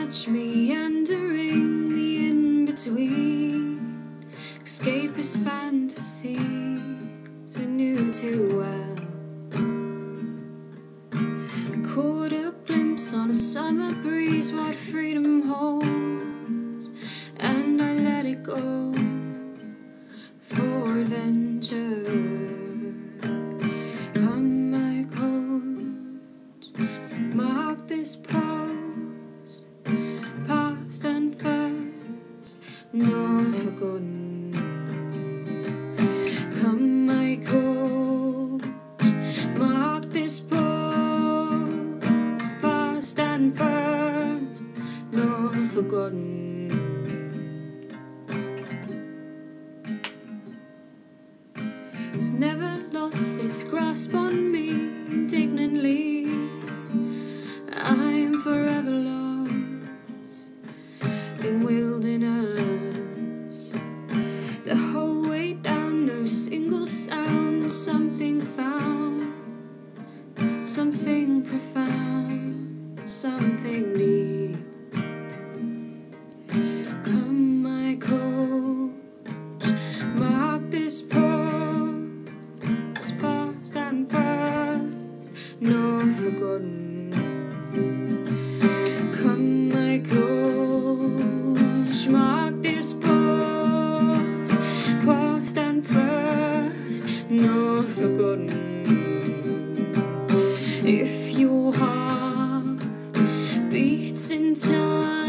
watch meandering, the in-between. Escapist fantasies I knew too well. I caught a glimpse on a summer breeze what freedom holds, and I let it go for adventure. Come my coat, mark this post, past and first, nor forgotten. Come my coat, mark this post, past and first, nor forgotten. It's never lost its grasp on me indignantly. I am forever lost in wilderness. The whole way down, no single sound. Something found, something profound, something deep. Come my coach, mark this post, past and first, nor forgotten. Come my coach, mark this post, past and first, nor forgotten. If your heart beats in time,